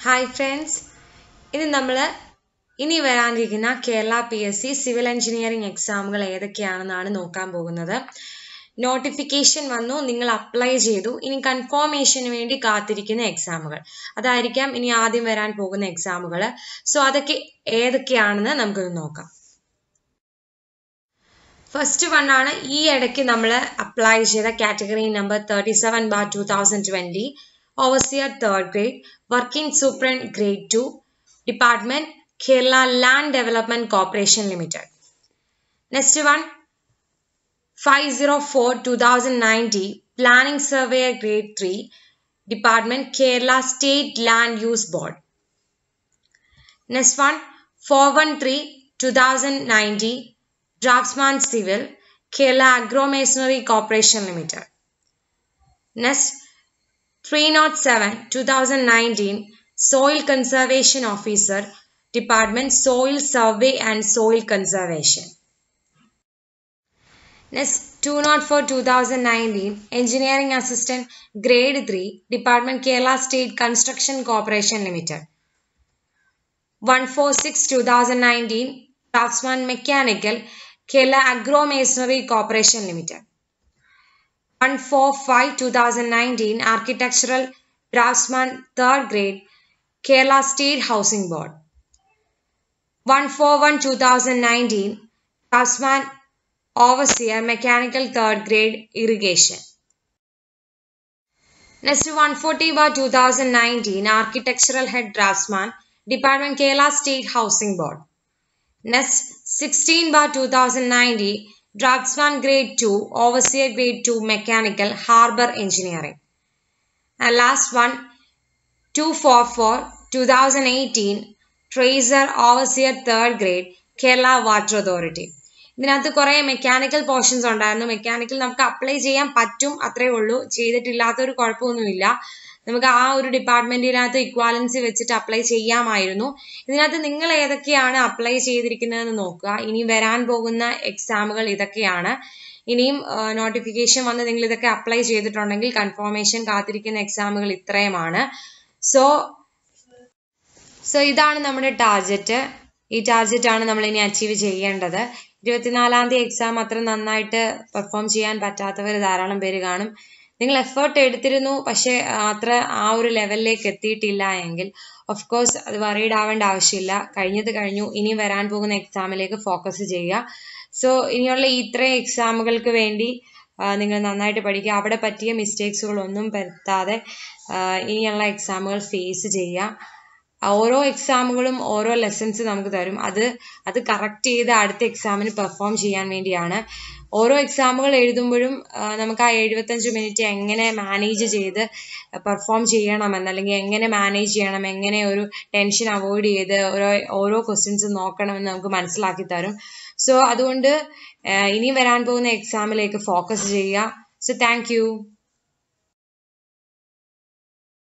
Hi friends, ഇനി നമ്മൾ ഇനി വരാനിരിക്കുന്ന കേരള PSC സിവിൽ എഞ്ചിനീയറിംഗ് എക്സാമുകൾ ഏതൊക്കെയാണെന്നാണ് നോക്കാൻ പോകുന്നത്. നോട്ടിഫിക്കേഷൻ വന്നു, നിങ്ങൾ അപ്ലൈ ചെയ്തു, ഇനി കൺഫർമേഷന് വേണ്ടി കാത്തിരിക്കുന്ന എക്സാമുകൾ അതായിരിക്കാം ഇനി ആദ്യം വരാൻ പോകുന്ന എക്സാമുകൾ. സോ അതൊക്കെ ഏതൊക്കെയാണെന്ന് നമുക്കൊന്ന് നോക്കാം. ഫസ്റ്റ് വൺ ആണ് ഈ ഇടയ്ക്ക് നമ്മൾ അപ്ലൈ ചെയ്ത category number 37/2020 Overseer 3rd grade, Working Superintendent grade 2, Department Kerala Land Development Corporation Limited. Next one 504/2019 Planning Surveyor grade 3, Department Kerala State Land Use Board. Next one 413/2019 Draftsman Civil Kerala Agro-Masonry Corporation Limited. Next 307/2019 Soil Conservation Officer, Department Soil Survey and Soil Conservation. Next 204/2019 Engineering Assistant Grade 3, Department Kerala State Construction Corporation Limited. 146/2019 Draftsman Mechanical Kerala Agro-Masonry Corporation Limited. 145/2019 Architectural Draftsman 3rd grade Kerala State Housing Board. 141/2019 Draftsman Overseer Mechanical 3rd grade Irrigation. Next 140/2019 Architectural Head Draftsman, Department Kerala State Housing Board. Next 16/2019 Draftsman grade 2, Overseer grade 2 Mechanical, Harbour Engineering. And last one 244/2018 Tracer Overseer 3rd grade Kerala Water Authority. ഇതിനകത്ത് കുറേ mechanical portions ഉണ്ടായിരുന്നു. Mechanical നമുക്ക് apply ചെയ്യാൻ പറ്റും, അത്രേ ഉള്ളൂ. ചെയ്തിട്ടില്ലാത്തൊരു കുഴപ്പമൊന്നുമില്ല. നമുക്ക് ആ ഒരു ഡിപ്പാർട്ട്മെന്റിനകത്ത് ഇക്വാലൻസി വെച്ചിട്ട് അപ്ലൈ ചെയ്യാമായിരുന്നു. ഇതിനകത്ത് നിങ്ങൾ ഏതൊക്കെയാണ് അപ്ലൈ ചെയ്തിരിക്കുന്നതെന്ന് നോക്കുക. ഇനി വരാൻ പോകുന്ന എക്സാമുകൾ ഇതൊക്കെയാണ്. ഇനിയും നോട്ടിഫിക്കേഷൻ വന്ന് നിങ്ങൾ ഇതൊക്കെ അപ്ലൈ ചെയ്തിട്ടുണ്ടെങ്കിൽ കൺഫർമേഷൻ കാത്തിരിക്കുന്ന എക്സാമുകൾ ഇത്രയുമാണ്. സോ ഇതാണ് നമ്മുടെ ടാർഗറ്റ്. ഈ ടാർഗറ്റ് ആണ് നമ്മൾ ഇനി അച്ചീവ് ചെയ്യേണ്ടത്. 24-ാം തീയതി എക്സാം അത്ര നന്നായിട്ട് പെർഫോം ചെയ്യാൻ പറ്റാത്തവർ ധാരാളം പേര് കാണും. നിങ്ങൾ എഫേർട്ട് എടുത്തിരുന്നു, പക്ഷെ അത്ര ആ ഒരു ലെവലിലേക്ക് എത്തിയിട്ടില്ല എങ്കിൽ ഓഫ് കോഴ്സ് അത് വറീഡ് ആവേണ്ട ആവശ്യമില്ല. കഴിഞ്ഞത് കഴിഞ്ഞു. ഇനി വരാൻ പോകുന്ന എക്സാമിലേക്ക് ഫോക്കസ് ചെയ്യുക. സോ ഇനിയുള്ള ഇത്രയും എക്സാമുകൾക്ക് വേണ്ടി നിങ്ങൾ നന്നായിട്ട് പഠിക്കുക. അവിടെ പറ്റിയ മിസ്റ്റേക്സുകളൊന്നും വരുത്താതെ ഇനിയുള്ള എക്സാമുകൾ ഫേസ് ചെയ്യുക. ഓരോ എക്സാമുകളും ഓരോ ലെസൺസ് നമുക്ക് തരും. അത് കറക്റ്റ് ചെയ്ത് അടുത്ത എക്സാമിന് പെർഫോം ചെയ്യാൻ വേണ്ടിയാണ്. ഓരോ എക്സാമുകൾ എഴുതുമ്പോഴും നമുക്ക് ആ 75 മിനിറ്റ് എങ്ങനെ മാനേജ് ചെയ്ത് പെർഫോം ചെയ്യണമെന്ന്, അല്ലെങ്കിൽ എങ്ങനെ മാനേജ് ചെയ്യണം, എങ്ങനെ ഒരു ടെൻഷൻ അവോയ്ഡ് ചെയ്ത് ഓരോ ക്വസ്റ്റ്യൻസ് നോക്കണമെന്ന് നമുക്ക് മനസ്സിലാക്കി തരും. സോ അതുകൊണ്ട് ഇനി വരാൻ പോകുന്ന എക്സാമിലേക്ക് ഫോക്കസ് ചെയ്യുക. So thank U.